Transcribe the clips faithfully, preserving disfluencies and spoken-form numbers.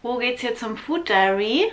Wo geht's hier zum Food Diary?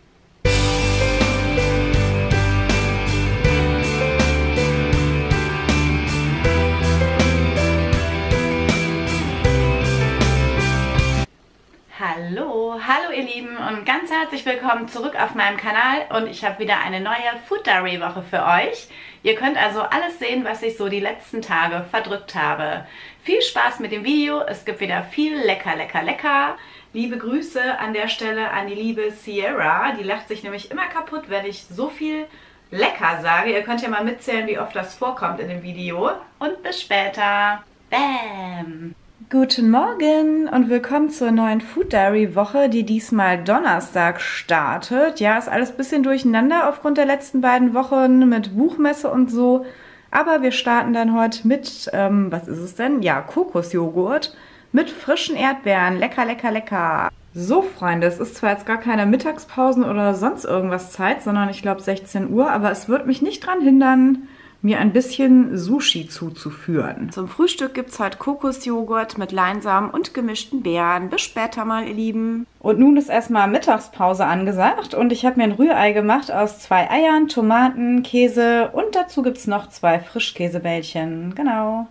Hallo, hallo ihr Lieben und ganz herzlich willkommen zurück auf meinem Kanal und ich habe wieder eine neue Food Diary Woche für euch. Ihr könnt also alles sehen, was ich so die letzten Tage verdrückt habe. Viel Spaß mit dem Video, es gibt wieder viel lecker, lecker, lecker. Liebe Grüße an der Stelle an die liebe Sierra, die lacht sich nämlich immer kaputt, wenn ich so viel lecker sage. Ihr könnt ja mal mitzählen, wie oft das vorkommt in dem Video. Und bis später. Bam! Guten Morgen und willkommen zur neuen Food Diary Woche, die diesmal Donnerstag startet. Ja, ist alles ein bisschen durcheinander aufgrund der letzten beiden Wochen mit Buchmesse und so. Aber wir starten dann heute mit, ähm, was ist es denn? Ja, Kokosjoghurt mit frischen Erdbeeren. Lecker, lecker, lecker. So, Freunde, es ist zwar jetzt gar keine Mittagspausen oder sonst irgendwas Zeit, sondern ich glaube sechzehn Uhr, aber es wird mich nicht dran hindern, mir ein bisschen Sushi zuzuführen. Zum Frühstück gibt es heute Kokosjoghurt mit Leinsamen und gemischten Beeren. Bis später mal, ihr Lieben. Und nun ist erstmal Mittagspause angesagt und ich habe mir ein Rührei gemacht aus zwei Eiern, Tomaten, Käse und dazu gibt es noch zwei Frischkäsebällchen. Genau.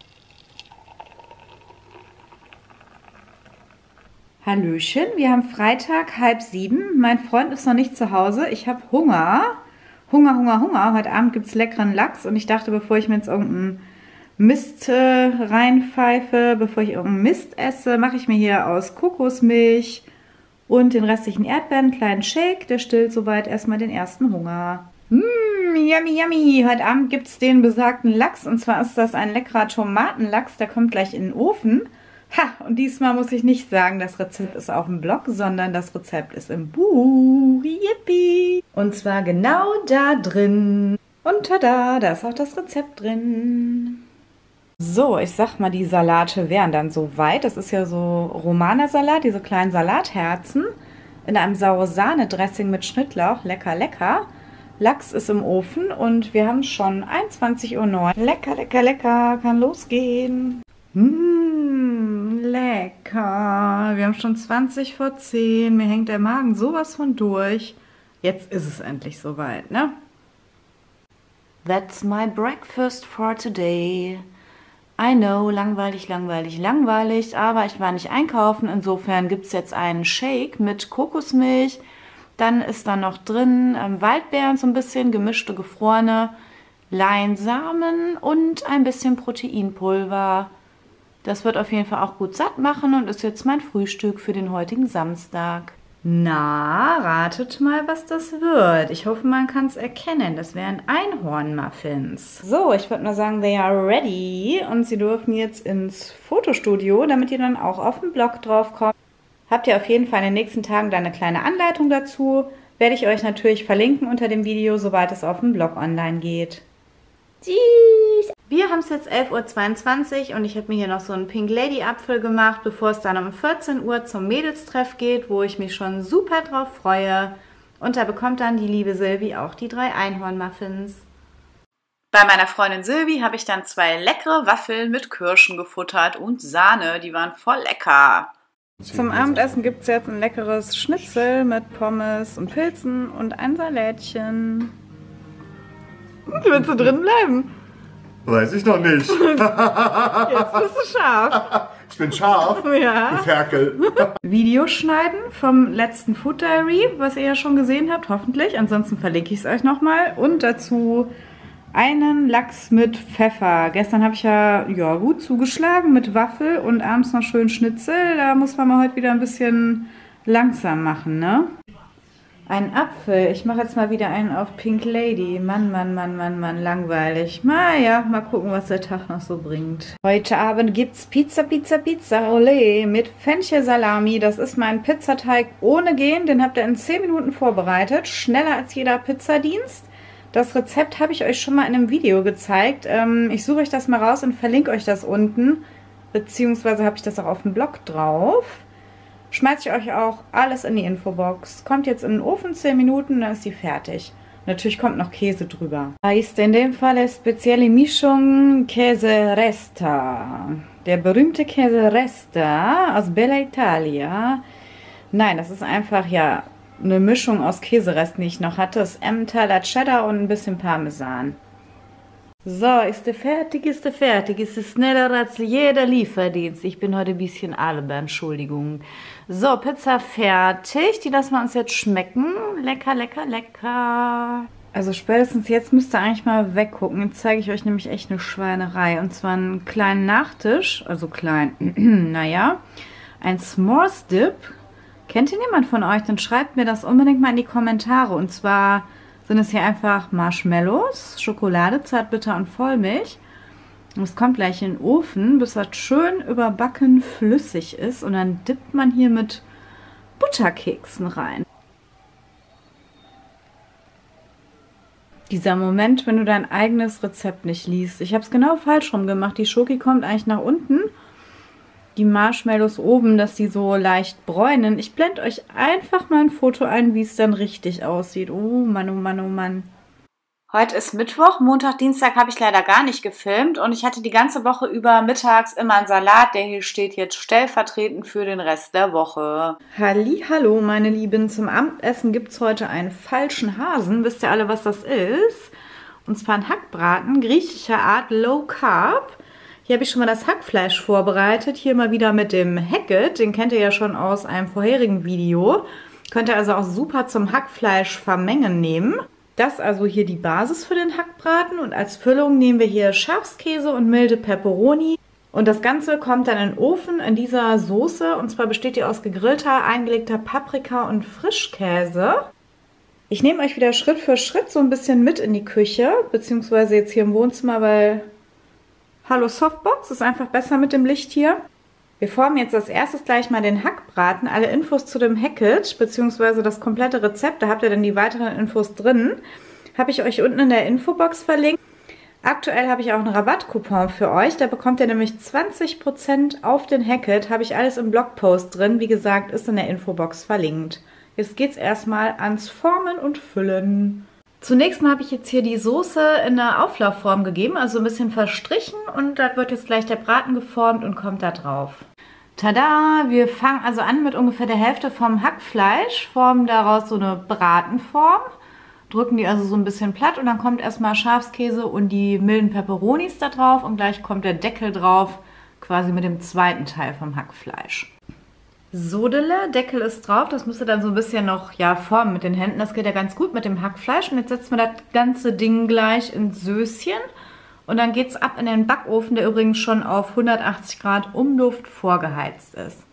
Hallöchen, wir haben Freitag, halb sieben. Mein Freund ist noch nicht zu Hause. Ich habe Hunger. Hunger, Hunger, Hunger. Heute Abend gibt es leckeren Lachs und ich dachte, bevor ich mir jetzt irgendeinen Mist äh, reinpfeife, bevor ich irgendeinen Mist esse, mache ich mir hier aus Kokosmilch und den restlichen Erdbeeren einen kleinen Shake. Der stillt soweit erstmal den ersten Hunger. Mmm, yummy, yummy. Heute Abend gibt es den besagten Lachs und zwar ist das ein leckerer Tomatenlachs. Der kommt gleich in den Ofen. Ha, und diesmal muss ich nicht sagen, das Rezept ist auf dem Blog, sondern das Rezept ist im Buch. Yippie! Und zwar genau da drin. Und tada, da ist auch das Rezept drin. So, ich sag mal, die Salate wären dann soweit. Das ist ja so Romanersalat, diese kleinen Salatherzen in einem Saure-Sahne-Dressing mit Schnittlauch. Lecker, lecker. Lachs ist im Ofen und wir haben schon einundzwanzig Uhr neun. Lecker, lecker, lecker, kann losgehen. Mmh, lecker. Wir haben schon zwanzig vor zehn. Mir hängt der Magen sowas von durch. Jetzt ist es endlich soweit, ne? That's my breakfast for today. I know, langweilig, langweilig, langweilig, aber ich war nicht einkaufen. Insofern gibt es jetzt einen Shake mit Kokosmilch. Dann ist da noch drin ähm, Waldbeeren, so ein bisschen gemischte, gefrorene, Leinsamen und ein bisschen Proteinpulver. Das wird auf jeden Fall auch gut satt machen und ist jetzt mein Frühstück für den heutigen Samstag. Na, ratet mal, was das wird. Ich hoffe, man kann es erkennen. Das wären Einhornmuffins. So, ich würde mal sagen, they are ready. Und sie dürfen jetzt ins Fotostudio, damit ihr dann auch auf den Blog drauf kommt. Habt ihr auf jeden Fall in den nächsten Tagen da eine kleine Anleitung dazu. Werde ich euch natürlich verlinken unter dem Video, sobald es auf dem Blog online geht. Tschüss! Wir haben es jetzt elf Uhr zweiundzwanzig und ich habe mir hier noch so einen Pink Lady Apfel gemacht, bevor es dann um vierzehn Uhr zum Mädelstreff geht, wo ich mich schon super drauf freue. Und da bekommt dann die liebe Silvi auch die drei Einhornmuffins. Bei meiner Freundin Silvi habe ich dann zwei leckere Waffeln mit Kirschen gefuttert und Sahne, die waren voll lecker. Zum Abendessen gibt es jetzt ein leckeres Schnitzel mit Pommes und Pilzen und ein Salätchen. Willst du drin bleiben? Weiß ich noch nicht. Jetzt bist du scharf. Ich bin scharf. Ja. Du Ferkel. Video schneiden vom letzten Food Diary, was ihr ja schon gesehen habt, hoffentlich. Ansonsten verlinke ich es euch nochmal. Und dazu einen Lachs mit Pfeffer. Gestern habe ich ja, ja gut zugeschlagen mit Waffel und abends noch schön Schnitzel. Da muss man mal heute wieder ein bisschen langsam machen, ne? Ein Apfel. Ich mache jetzt mal wieder einen auf Pink Lady. Mann, Mann, Mann, Mann, Mann, langweilig. Naja, mal gucken, was der Tag noch so bringt. Heute Abend gibt's Pizza, Pizza, Pizza, Olé mit Fenchelsalami. Das ist mein Pizzateig ohne Gehen. Den habt ihr in zehn Minuten vorbereitet. Schneller als jeder Pizzadienst. Das Rezept habe ich euch schon mal in einem Video gezeigt. Ähm, ich suche euch das mal raus und verlinke euch das unten. Beziehungsweise habe ich das auch auf dem Blog drauf. Schmeiße ich euch auch alles in die Infobox. Kommt jetzt in den Ofen, zehn Minuten, dann ist die fertig. Natürlich kommt noch Käse drüber. Da ist in dem Fall spezielle Mischung Käse Resta. Der berühmte Käse Resta aus Bella Italia. Nein, das ist einfach, ja, eine Mischung aus Käseresten, die ich noch hatte. Das ist Emmentaler Cheddar und ein bisschen Parmesan. So, ist der fertig, ist der fertig. Ist es schneller als jeder Lieferdienst. Ich bin heute ein bisschen albern, Entschuldigung. So, Pizza fertig. Die lassen wir uns jetzt schmecken. Lecker, lecker, lecker. Also spätestens jetzt müsst ihr eigentlich mal weggucken. Jetzt zeige ich euch nämlich echt eine Schweinerei. Und zwar einen kleinen Nachtisch. Also klein, naja. Ein S'mores Dip. Kennt ihr jemand von euch? Dann schreibt mir das unbedingt mal in die Kommentare. Und zwar sind es hier einfach Marshmallows, Schokolade, Zartbitter und Vollmilch. Und es kommt gleich in den Ofen, bis das schön überbacken flüssig ist. Und dann dippt man hier mit Butterkeksen rein. Dieser Moment, wenn du dein eigenes Rezept nicht liest. Ich habe es genau falsch rum gemacht. Die Schoki kommt eigentlich nach unten. Die Marshmallows oben, dass die so leicht bräunen. Ich blende euch einfach mal ein Foto ein, wie es dann richtig aussieht. Oh Mann, oh Mann, oh Mann. Heute ist Mittwoch, Montag, Dienstag habe ich leider gar nicht gefilmt und ich hatte die ganze Woche über mittags immer einen Salat, der hier steht jetzt stellvertretend für den Rest der Woche. Hallihallo, meine Lieben, zum Abendessen gibt es heute einen falschen Hasen. Wisst ihr alle, was das ist? Und zwar ein Hackbraten, griechischer Art, Low Carb. Hier habe ich schon mal das Hackfleisch vorbereitet. Hier mal wieder mit dem Hackett. Den kennt ihr ja schon aus einem vorherigen Video. Könnt ihr also auch super zum Hackfleisch vermengen nehmen. Das also hier die Basis für den Hackbraten. Und als Füllung nehmen wir hier Schafskäse und milde Peperoni. Und das Ganze kommt dann in den Ofen in dieser Soße. Und zwar besteht die aus gegrillter, eingelegter Paprika und Frischkäse. Ich nehme euch wieder Schritt für Schritt so ein bisschen mit in die Küche. Beziehungsweise jetzt hier im Wohnzimmer, weil... Hallo Softbox, ist einfach besser mit dem Licht hier. Wir formen jetzt als erstes gleich mal den Hackbraten. Alle Infos zu dem Hackett, beziehungsweise das komplette Rezept, da habt ihr dann die weiteren Infos drin, habe ich euch unten in der Infobox verlinkt. Aktuell habe ich auch einen Rabattcoupon für euch, da bekommt ihr nämlich zwanzig Prozent auf den Hackett. Habe ich alles im Blogpost drin, wie gesagt, ist in der Infobox verlinkt. Jetzt geht's erstmal ans Formen und Füllen. Zunächst mal habe ich jetzt hier die Soße in einer Auflaufform gegeben, also ein bisschen verstrichen und da wird jetzt gleich der Braten geformt und kommt da drauf. Tada! Wir fangen also an mit ungefähr der Hälfte vom Hackfleisch, formen daraus so eine Bratenform, drücken die also so ein bisschen platt und dann kommt erstmal Schafskäse und die milden Peperonis da drauf und gleich kommt der Deckel drauf, quasi mit dem zweiten Teil vom Hackfleisch. Sodele, Deckel ist drauf, das müsst ihr dann so ein bisschen noch ja, formen mit den Händen. Das geht ja ganz gut mit dem Hackfleisch. Und jetzt setzen wir das ganze Ding gleich ins Söschen. Und dann geht es ab in den Backofen, der übrigens schon auf hundertachtzig Grad Umluft vorgeheizt ist.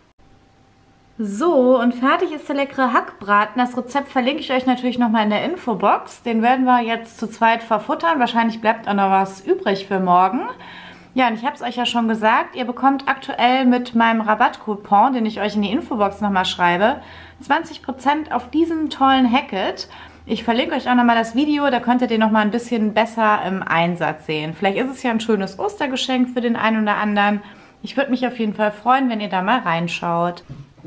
So, und fertig ist der leckere Hackbraten. Das Rezept verlinke ich euch natürlich nochmal in der Infobox. Den werden wir jetzt zu zweit verfuttern. Wahrscheinlich bleibt auch noch was übrig für morgen. Ja, und ich habe es euch ja schon gesagt, ihr bekommt aktuell mit meinem Rabattcoupon, den ich euch in die Infobox nochmal schreibe, zwanzig Prozent auf diesen tollen Hackett. Ich verlinke euch auch nochmal das Video, da könnt ihr den nochmal ein bisschen besser im Einsatz sehen. Vielleicht ist es ja ein schönes Ostergeschenk für den einen oder anderen. Ich würde mich auf jeden Fall freuen, wenn ihr da mal reinschaut.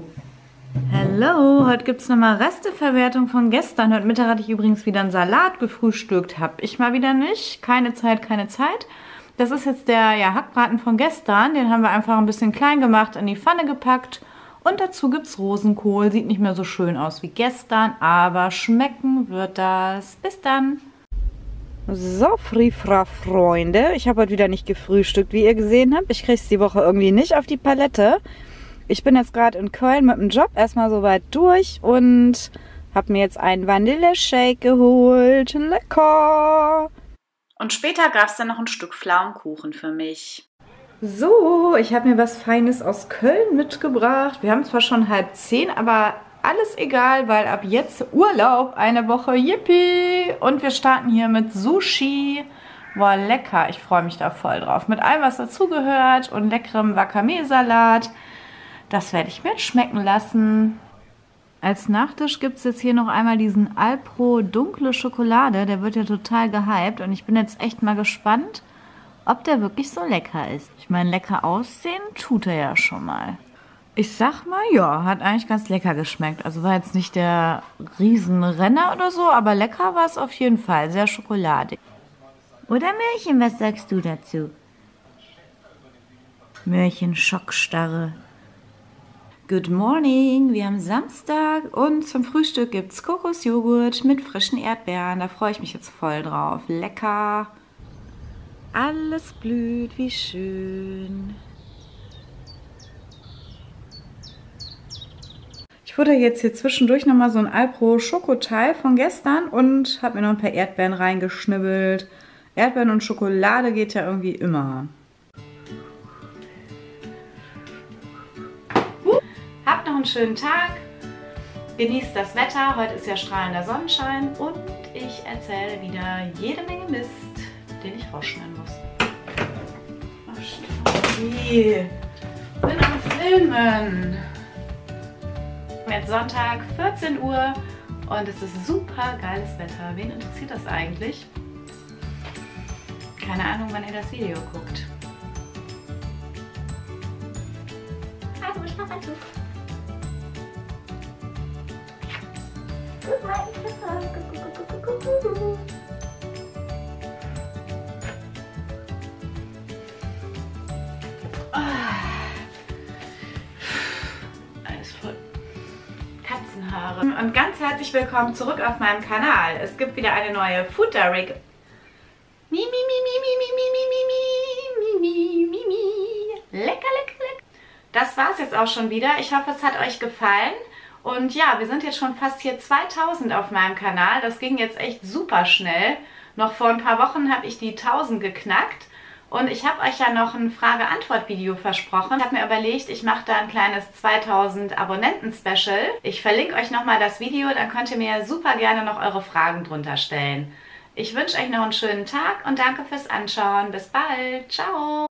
Hallo, heute gibt es nochmal Resteverwertung von gestern. Heute Mittag hatte ich übrigens wieder einen Salat gefrühstückt. Hab ich mal wieder nicht. Keine Zeit, keine Zeit. Das ist jetzt der ja, Hackbraten von gestern. Den haben wir einfach ein bisschen klein gemacht, in die Pfanne gepackt. Und dazu gibt es Rosenkohl. Sieht nicht mehr so schön aus wie gestern, aber schmecken wird das. Bis dann. So, Frifra Freunde. Ich habe heute wieder nicht gefrühstückt, wie ihr gesehen habt. Ich kriege es die Woche irgendwie nicht auf die Palette. Ich bin jetzt gerade in Köln mit dem Job erstmal soweit durch und habe mir jetzt einen Vanilleshake geholt. Lecker! Und später gab es dann noch ein Stück Pflaumenkuchen für mich. So, ich habe mir was Feines aus Köln mitgebracht. Wir haben zwar schon halb zehn, aber alles egal, weil ab jetzt Urlaub, eine Woche, yippie! Und wir starten hier mit Sushi. Boah, lecker, ich freue mich da voll drauf. Mit allem, was dazugehört und leckerem Wakame-Salat. Das werde ich mir jetzt schmecken lassen. Als Nachtisch gibt es jetzt hier noch einmal diesen Alpro dunkle Schokolade. Der wird ja total gehypt und ich bin jetzt echt mal gespannt, ob der wirklich so lecker ist. Ich meine, lecker aussehen tut er ja schon mal. Ich sag mal, ja, hat eigentlich ganz lecker geschmeckt. Also war jetzt nicht der Riesenrenner oder so, aber lecker war es auf jeden Fall. Sehr schokoladig. Oder Märchen, was sagst du dazu? Märchen Schockstarre. Good morning, wir haben Samstag und zum Frühstück gibt es Kokosjoghurt mit frischen Erdbeeren. Da freue ich mich jetzt voll drauf. Lecker. Alles blüht, wie schön. Ich futter jetzt hier zwischendurch nochmal so ein Alpro Schokoteil von gestern und habe mir noch ein paar Erdbeeren reingeschnibbelt. Erdbeeren und Schokolade geht ja irgendwie immer. Habt noch einen schönen Tag, genießt das Wetter, heute ist ja strahlender Sonnenschein und ich erzähle wieder jede Menge Mist, den ich rausschneiden muss. Oh, Steffi, ich bin am Filmen. Jetzt Sonntag, vierzehn Uhr und es ist super geiles Wetter. Wen interessiert das eigentlich? Keine Ahnung, wann ihr das Video guckt. Hallo, Schlafanzug. Guck mal, ich bin raus. Alles voll Katzenhaare. Und ganz herzlich willkommen zurück auf meinem Kanal. Es gibt wieder eine neue Food Direct. Mi, mi, mi, mi, mi, mi, mi, mi, mi, mi, mi, mi. Lecker, lecker, lecker. Das war's jetzt auch schon wieder. Ich hoffe, es hat euch gefallen. Und ja, wir sind jetzt schon fast hier zweitausend auf meinem Kanal. Das ging jetzt echt super schnell. Noch vor ein paar Wochen habe ich die tausend geknackt. Und ich habe euch ja noch ein Frage-Antwort-Video versprochen. Ich habe mir überlegt, ich mache da ein kleines zweitausend Abonnenten-Special. Ich verlinke euch nochmal das Video, dann könnt ihr mir super gerne noch eure Fragen drunter stellen. Ich wünsche euch noch einen schönen Tag und danke fürs Anschauen. Bis bald. Ciao.